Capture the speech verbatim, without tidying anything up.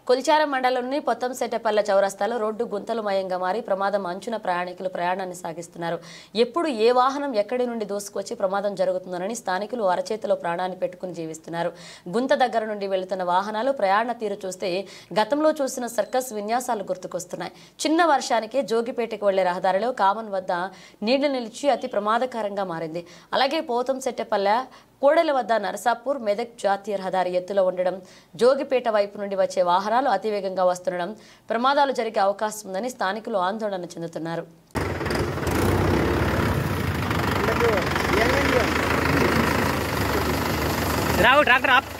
కొల్చారం మండలంలోని పొత్తంశెట్టపల్లె చౌరస్తాలో రోడ్డు గుంతలమయంగా మారి ప్రమాదం అంచున ప్రయాణికులు ప్రయాణాన్ని సాగిస్తున్నారు. ఎప్పుడు ఏ వాహనం ఎక్కడి నుండి దూసుకొచ్చి ప్రమాదం జరుగుతుందోనని స్థానికులు అరచేతిలో ప్రాణాన్ని పెట్టుకుని జీవిస్తున్నారు. గుంత దగ్గర నుండి వెళుతున్న వాహనాలు ప్రయాణ తీరు చూస్తే గతంలో చూసిన సర్కస్ విన్యాసాలు గుర్తుకొస్తున్నాయి. చిన్న వర్షానికే జోగిపేటకు వెళ్లే రహదారిలో కామన్ వద్ద నీళ్లు నిలిచి అతి ప్రమాదకరంగా మారింది. అలాగే పొత్తంశెట్టపల్లె కోడెల వద్ద నరసాపూర్ మెదక్ జాతీయ రహదారి ఎత్తులో ఉండడం, జోగిపేట వైపు నుండి వచ్చే వాహనాలు అతివేగంగా వస్తుండడం ప్రమాదాలు జరిగే అవకాశం ఉందని స్థానికులు ఆందోళన చెందుతున్నారు. రావు ట్రాక్టర్ ఆప్